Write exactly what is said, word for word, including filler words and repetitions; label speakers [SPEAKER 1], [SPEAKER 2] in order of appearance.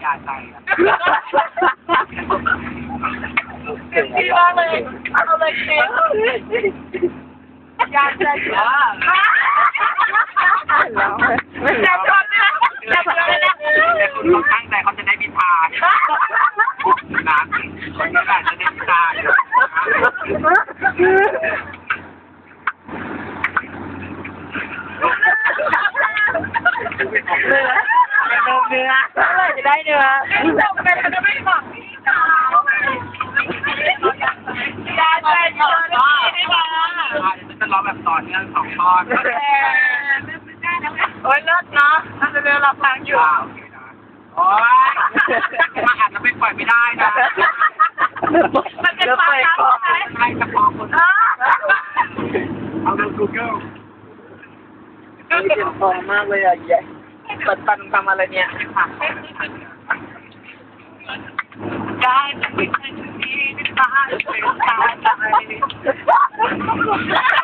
[SPEAKER 1] ยาใจอ่ะ
[SPEAKER 2] เก่งมากเลยเอาเลยเก่งยาใจอ่ะจับก่อนนะจับก่อนนะ
[SPEAKER 1] แต่คุณเขาตั้งใจเขาจะได้บินทานนะคนที่การจะได้บินทาน
[SPEAKER 2] เนื้อเนื้อจะได้เนื้อจบกันจะไม่บอกพี่สาวยาใจเยอะนี่มา
[SPEAKER 1] จะร้องแบบต่อเนื่องสองตอน
[SPEAKER 2] โอ้ยเลิศเนาะน่าจะเดินรับทางอยู่
[SPEAKER 1] โอ้ยมาอ่านแล้วไม่ปล่อยไม่ได้นะ
[SPEAKER 2] มันเป็นปากน้ำใช่
[SPEAKER 1] ไหมจะพอคนเอาเรื่อง Google
[SPEAKER 2] ก็เก็บของมากเลยอ่ะแย่ปัดปันทำอะไรเนี่ยได้เป็นที่ที่ตายเป็นตาย